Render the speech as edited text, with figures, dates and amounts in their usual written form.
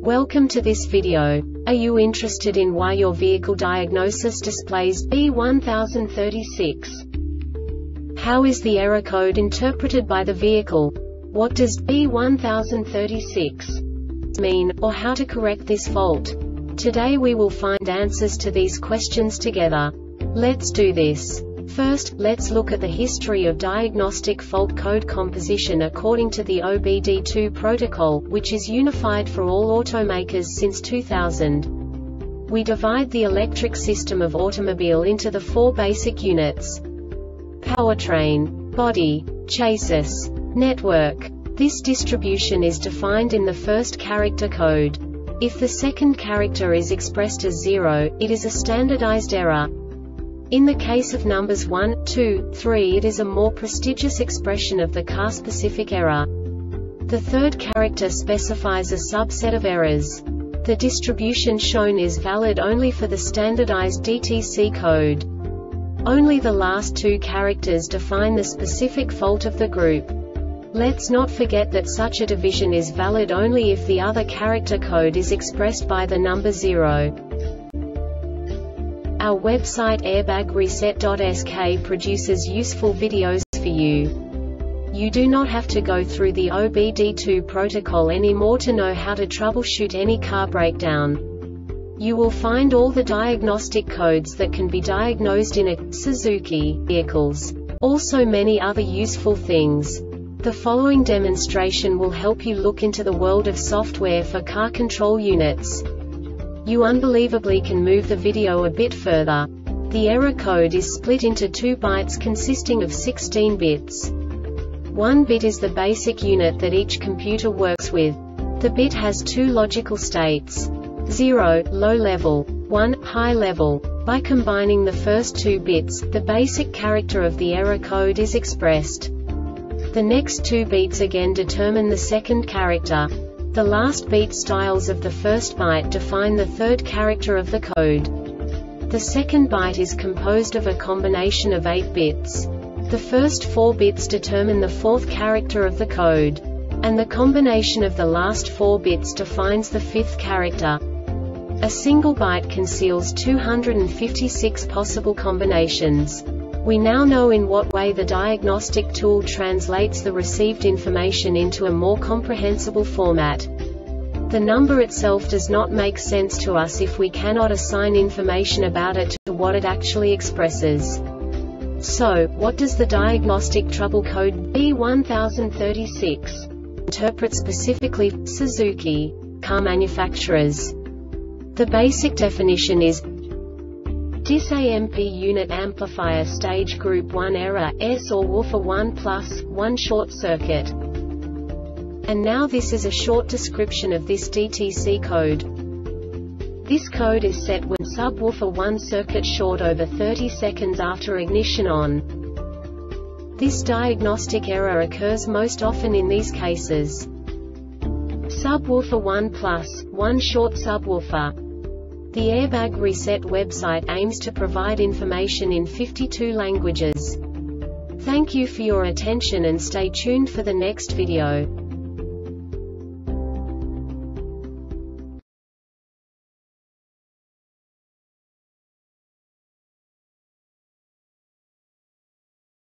Welcome to this video. Are you interested in why your vehicle diagnosis displays B1036? How is the error code interpreted by the vehicle? What does B1036 mean, or how to correct this fault? Today we will find answers to these questions together. Let's do this. First, let's look at the history of diagnostic fault code composition according to the OBD2 protocol, which is unified for all automakers since 2000. We divide the electric system of automobile into the four basic units: powertrain, body, chassis, network. This distribution is defined in the first character code. If the second character is expressed as 0, it is a standardized error. In the case of numbers 1, 2, 3, it is a more prestigious expression of the car-specific error. The third character specifies a subset of errors. The distribution shown is valid only for the standardized DTC code. Only the last two characters define the specific fault of the group. Let's not forget that such a division is valid only if the other character code is expressed by the number 0. Our website airbagreset.sk produces useful videos for you. You do not have to go through the OBD2 protocol anymore to know how to troubleshoot any car breakdown. You will find all the diagnostic codes that can be diagnosed in a Suzuki vehicles. Also many other useful things. The following demonstration will help you look into the world of software for car control units. You unbelievably can move the video a bit further. The error code is split into 2 bytes consisting of 16 bits. 1 bit is the basic unit that each computer works with. The bit has 2 logical states: 0, low level, 1, high level. By combining the first 2 bits, the basic character of the error code is expressed. The next 2 beats again determine the second character. The last beat styles of the first byte define the third character of the code. The second byte is composed of a combination of 8 bits. The first 4 bits determine the fourth character of the code. And the combination of the last 4 bits defines the fifth character. A single byte conceals 256 possible combinations. We now know in what way the diagnostic tool translates the received information into a more comprehensible format. The number itself does not make sense to us if we cannot assign information about it to what it actually expresses. So, what does the diagnostic trouble code B1036 interpret specifically for Suzuki car manufacturers? The basic definition is DIS-AMP unit amplifier stage group 1 error, S or woofer 1 plus, 1 short circuit. And now this is a short description of this DTC code. This code is set when subwoofer 1 circuit short over 30 seconds after ignition on. This diagnostic error occurs most often in these cases: subwoofer 1 plus, 1 short subwoofer. The Airbag Reset website aims to provide information in 52 languages. Thank you for your attention and stay tuned for the next video.